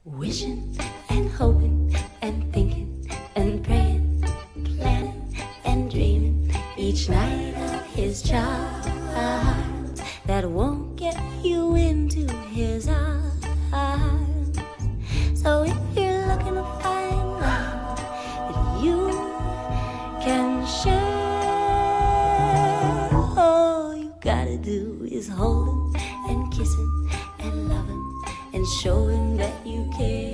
Wishing and hoping and thinking and praying, planning and dreaming each night of his charms that won't get you into his arms. So if you're looking to find love that you can share, all you gotta do is hold him and kiss him and love him and show him that you care.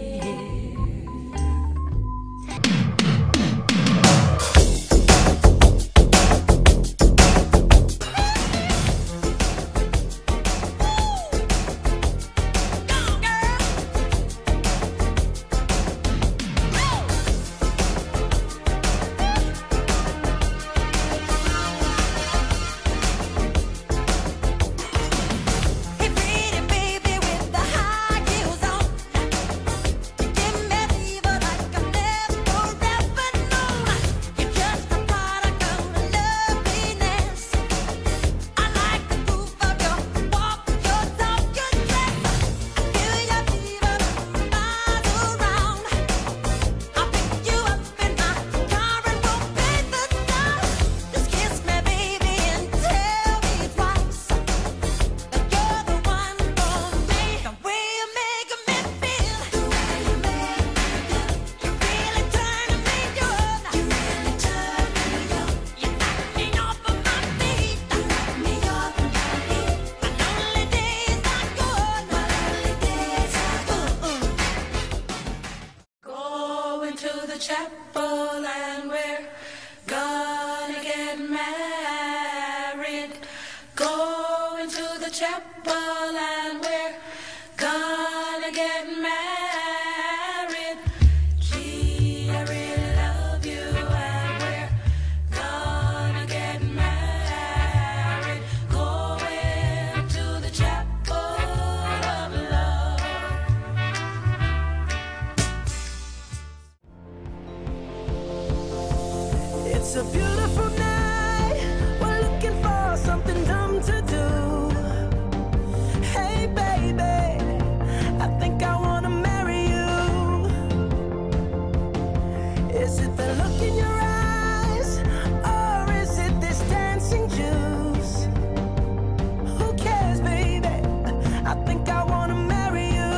Chapel and we're gonna get married. Going to the chapel and we're gonna get married. Gee, I really love you and we're gonna get married. Going to the chapel of love. It's a beautiful night, we're looking for something dumb to do. Hey baby, I think I wanna marry you. Is it the look in your eyes, or is it this dancing juice? Who cares baby, I think I wanna marry you.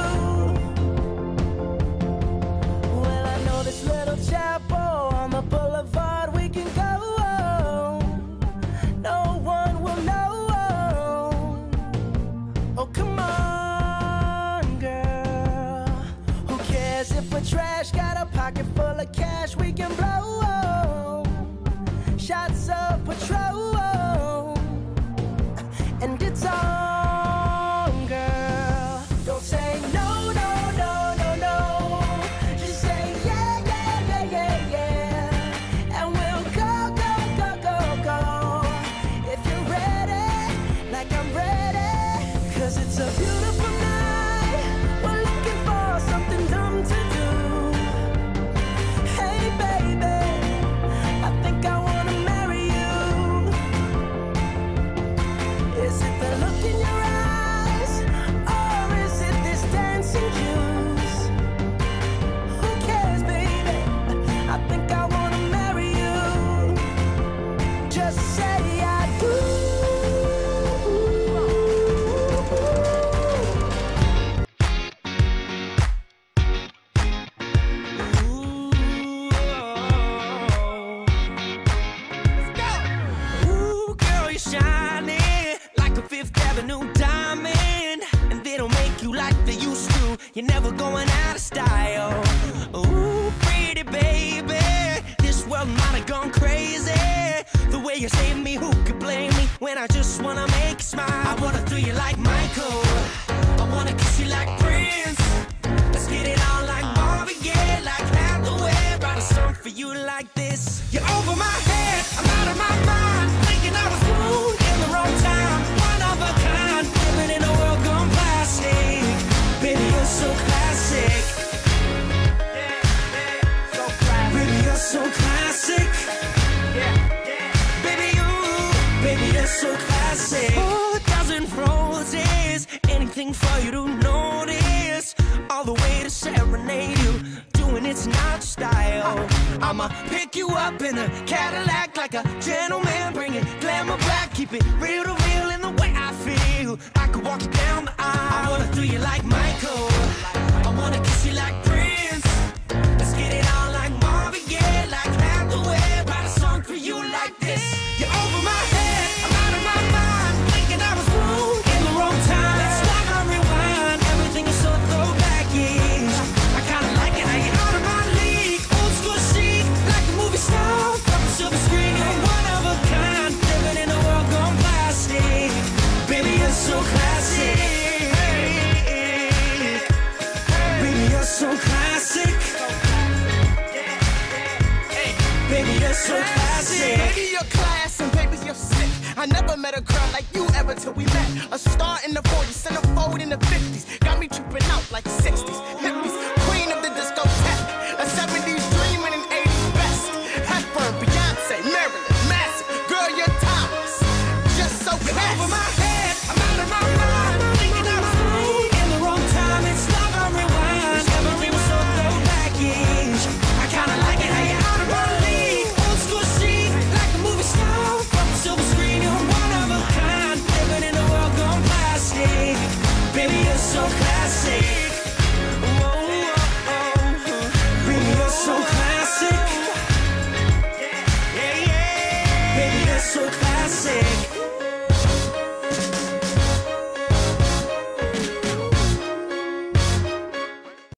Well, I know this little chapel on the boulevard we can go. No one will know. Oh, come on, girl. Who cares if we're trash? Got a pocket full of cash we can blow. Shots of Patrol, and it's on, girl. Don't say no, no, no, no, no. Just say yeah, yeah, yeah, yeah, yeah. And we'll go, go, go, go, go. If you're ready, like I'm ready. 'Cause it's a beautiful night, we're looking for something dumb to do. Hey baby, I think I wanna marry you. Is it the look in your eyes, or is it this dancing juice? Who cares, baby? I think I wanna marry you. Just say I do. Ooh, girl, you're shining like a Fifth Avenue diamond, and they don't make you like they used to. You're never going out of style. Ooh, pretty baby, this world might have gone crazy. The way you save me, who could blame me when I just wanna make you smile? I wanna throw you like Michael, I wanna kiss you like Prince. Let's get it on like Marvin Gaye, like Hathaway. Write a song for you like this. You're over my head, I'm out of my mind, thinking I was born in the wrong time. One of a kind, living in a world gone plastic. Baby, you're so classic. Baby, you're so classic. Baby, you're so classic. 4,000 roses, anything for you to notice. All the way to to serenade you, doing it's not style. I'ma pick you up in a Cadillac like a gentleman, bring it glamour back, keep it real to real in the way I feel. I could walk you down the aisle. I wanna do you like Michael, I wanna kiss you like Prince. Let's get it on like Marvin Gaye, like Hathaway. Write a song for you like this. You're over my head, I'm out of my mind, thinking I was wrong in the wrong time. Let's stop and rewind, everything is so throwback-ish. I kinda like it how you're out of my league, old school chic, like a movie star from a silver screen. You're one of a kind, living in a world gone plastic. Baby, you're so classic. Baby, you're so classic. Baby, you're so classic. Baby, you're class and baby, you're sick. I never met a girl like you ever till we met. A star in the 40s, centerfold in the 50s. Got me tripping out like 60s.